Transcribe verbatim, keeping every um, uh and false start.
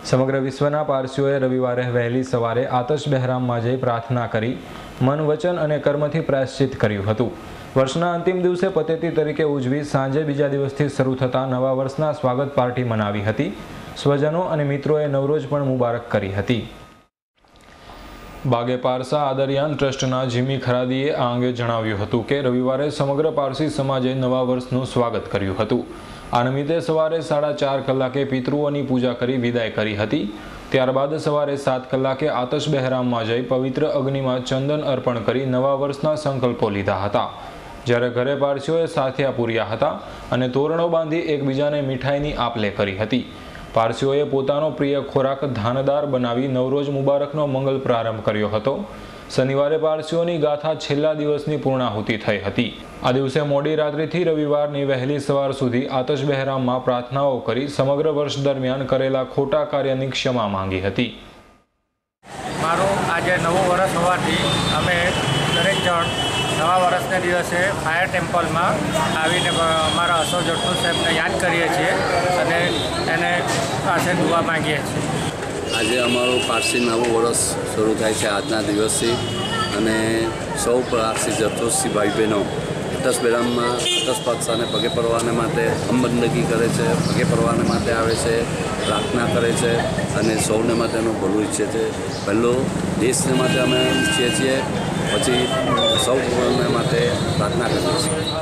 સમગ્ર વિશ્વના પારસીઓએ રવિવારે વહેલી સવારે આતશ બહેરામમાં જઈ પ્રાર્થના કરી મન વચન અને કર્મથી પ્રાયશ્ચિત કર્યું હતું। વર્ષના અંતિમ દિવસે પતેતી તરીકે ઉજવી સાંજે બીજા દિવસથી શરૂ થતા નવા વર્ષના સ્વાગત પાર્ટી મનાવી હતી। સ્વજનો અને મિત્રોએ નવરોજ પણ મુબારક કરી હતી। બાગે પારસા આદરયાન ટ્રસ્ટના જીમી ખરાદીએ આ અંગે જણાવ્યું હતું કે રવિવારે સમગ્ર પારસી સમાજે નવા વર્ષનું સ્વાગત કર્યું હતું। આ નિમિત્તે સવારે સાડા ચાર કલાકે પિતૃઓની પૂજા કરી વિદાય કરી હતી। ત્યારબાદ સવારે સાત કલાકે આતશ બહેરામમાં જઈ પવિત્ર અગ્નિમાં ચંદન અર્પણ કરી નવા વર્ષના સંકલ્પો લીધા હતા। જ્યારે ઘરે પારસીઓએ સાથિયા પૂર્યા હતા અને તોરણો બાંધી એકબીજાને મીઠાઈની આપ-લે કરી હતી। પારસીઓએ પોતાનો પ્રિય ખોરાક ધાનદાર બનાવી નવરોજ મુબારકનો મંગલ પ્રારંભ કર્યો હતો। શનિવારે પારસીઓની ગાથા છેલ્લા દિવસની પૂર્ણાહુતિ થઈ હતી। આ દિવસે મોડી રાત્રિથી રવિવારની વહેલી સવાર સુધી આતશ બહેરામમાં પ્રાર્થનાઓ કરી સમગ્ર વર્ષ દરમિયાન કરેલા ખોટા કાર્યની ક્ષમા માંગી હતી। મારું આજે નવું વર્ષ હોવાથી અમે દરેક જણ નવા વર્ષના દિવસે ફાયર ટેમ્પલમાં આવીને અમારા અશોક જટુ સાહેબને યાદ કરીએ છીએ અને એને પાસે દુઆ માંગીએ છીએ। આજે અમારું પારસી નવું વર્ષ શરૂ થાય છે આજના દિવસથી અને સૌ પારસી જટુસી ભાઈ બહેનો આતશ બહેરામમાં આતશ બાદશાહને પગે પડવાને માટે હમબંદગી કરે છે, પગે પડવાને માટે આવે છે, પ્રાર્થના કરે છે અને સૌને માટેનું ભલું ઈચ્છે છે। પહેલું દેશને માટે અમે ઈચ્છીએ છીએ, પછી સૌને માટે પ્રાર્થના કરીએ છીએ।